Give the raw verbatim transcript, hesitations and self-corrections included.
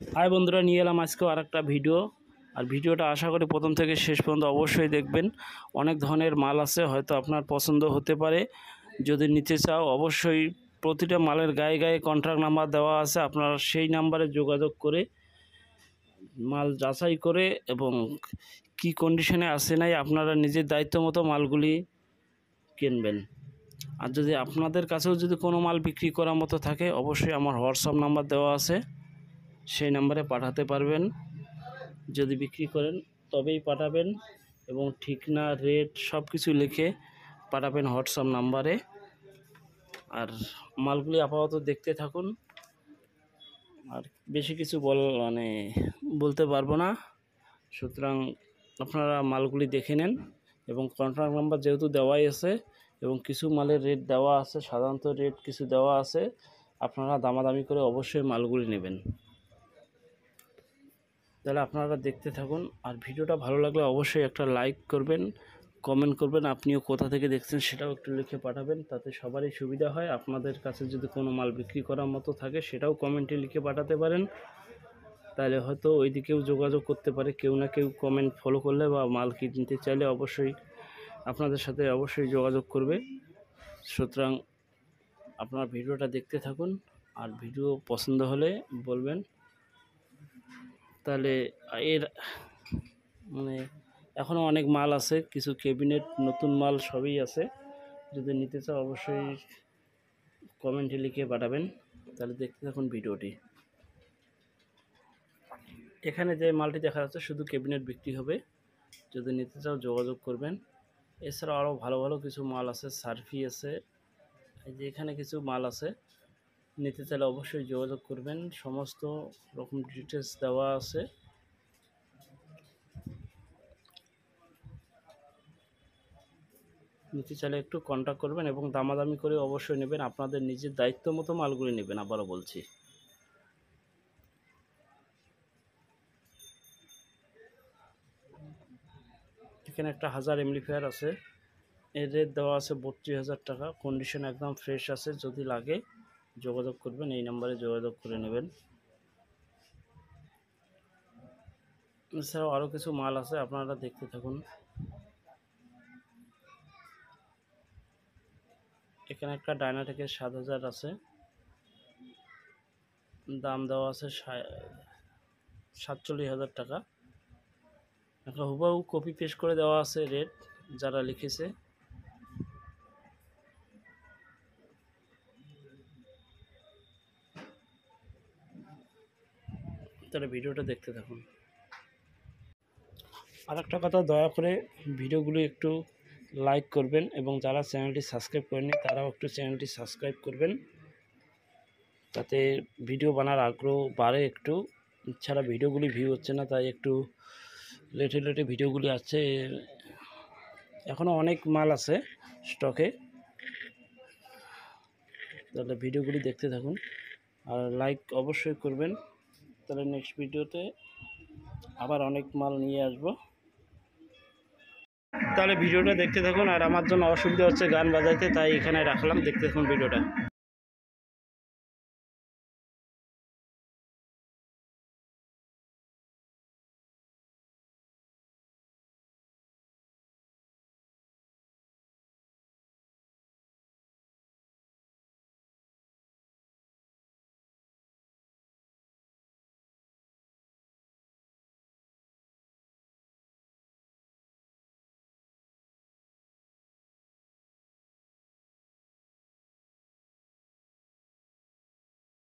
High বন্ধুরা, নিয়ে এলাম আজকেও আর একটা ভিডিও। আর ভিডিওটা আশা করি প্রথম থেকে শেষ পর্যন্ত অবশ্যই দেখবেন। অনেক ধরনের মাল আছে, হয়তো আপনার পছন্দ হতে পারে। যদি নিতে চাও অবশ্যই প্রতিটা মালের গায়ে গায়ে কন্ট্রাক্ট নাম্বার দেওয়া আছে, আপনারা সেই নাম্বারে যোগাযোগ করে মাল যাচাই করে এবং কি কন্ডিশনে আছে নাই আপনারা নিজের দায়িত্ব মতো মালগুলি কিনবেন। আর যদি আপনাদের কাছেও যদি কোনো মাল বিক্রি করার মতো থাকে অবশ্যই আমার হোয়াটসঅ্যাপ নাম্বার দেওয়া আছে, সেই নাম্বারে পাঠাতে পারবেন। যদি বিক্রি করেন তবেই পাঠাবেন এবং ঠিকানা রেট সব কিছু লিখে পাঠাবেন হোয়াটসঅ্যাপ নাম্বারে। আর মালগুলি আপাতত দেখতে থাকুন, আর বেশি কিছু বল মানে বলতে পারবো না। সুতরাং আপনারা মালগুলি দেখে নেন এবং কন্ট্রাক্ট নাম্বার যেহেতু দেওয়াই আছে এবং কিছু মালের রেট দেওয়া আছে, সাধারণত রেট কিছু দেওয়া আছে, আপনারা দামাদামি করে অবশ্যই মালগুলি নেবেন। তাহলে আপনারা দেখতে থাকুন। আর ভিডিওটা ভালো লাগলে অবশ্যই একটা লাইক করবেন, কমেন্ট করবেন, আপনিও কোথা থেকে দেখছেন সেটাও একটু লিখে পাঠাবেন, তাতে সবারই সুবিধা হয়। আপনাদের কাছে যদি কোনো মাল বিক্রি করার মতো থাকে সেটাও কমেন্টে লিখে পাঠাতে পারেন, তাহলে হয়তো ওই দিকেও যোগাযোগ করতে পারে কেউ না কেউ। কমেন্ট ফলো করলে বা মাল কিনতে চাইলে অবশ্যই আপনাদের সাথে অবশ্যই যোগাযোগ করবে। সুতরাং আপনারা ভিডিওটা দেখতে থাকুন, আর ভিডিও পছন্দ হলে বলবেন। তাহলে এর মানে এখনও অনেক মাল আছে, কিছু ক্যাবিনেট নতুন মাল সবই আছে। যদি নিতে চাও অবশ্যই কমেন্টে লিখে পাঠাবেন। তাহলে দেখতে থাকুন ভিডিওটি। এখানে যে মালটি দেখা যাচ্ছে শুধু ক্যাবিনেট বিক্রি হবে, যদি নিতে চাও যোগাযোগ করবেন। এছাড়াও আরও ভালো ভালো কিছু মাল আছে, সার্ফি আছে, এই যে এখানে কিছু মাল আছে, নিতে চাইলে অবশ্যই যোগাযোগ করবেন। সমস্ত রকম ডিটেলস দেওয়া আছে। নিতে চাইলে একটু কন্ট্যাক্ট করবেন এবং দামাদামি করে অবশ্যই নেবেন। আপনাদের নিজের দায়িত্ব মতো মালগুলি নেবেন, আবারও বলছি। এখানে একটা হাজার এমপ্লিফায়ার আছে, এর রেট দেওয়া আছে বত্রিশ হাজার টাকা। কন্ডিশন একদম ফ্রেশ আছে, যদি লাগে যোগাযোগ করবেন, এই নাম্বারে যোগাযোগ করে নেবেন। এছাড়াও আরও কিছু মাল আছে, আপনারা দেখতে থাকুন। এখানে একটা ডায়নাটেকের সাত হাজার আছে, দাম দেওয়া আছে সাতচল্লিশ হাজার টাকা। একটা হুবহু কপি পেস্ট করে দেওয়া আছে রেট যারা লিখেছে। তাহলে ভিডিওটা দেখতে থাকুন। আর একটা কথা, দয়া করে ভিডিওগুলো একটু লাইক করবেন এবং যারা চ্যানেলটি সাবস্ক্রাইব করেনি তারাও একটু চ্যানেলটি সাবস্ক্রাইব করবেন, তাতে ভিডিও বানার আগ্রহ বাড়ে একটু। এছাড়া ভিডিওগুলি ভিউ হচ্ছে না, তাই একটু লেটে লেটে ভিডিওগুলি আসছে। এখনও অনেক মাল আছে স্টকে, তাহলে ভিডিওগুলি দেখতে থাকুন আর লাইক অবশ্যই করবেন। তাহলে নেক্সট ভিডিওতে আবার অনেক মাল নিয়ে আসব। তাহলে ভিডিওটা দেখতে থাকুন। আর আমার জন্য অসুবিধা হচ্ছে গান বাজাইতে, তাই এখানে রাখলাম, দেখতে থাকুন ভিডিওটা।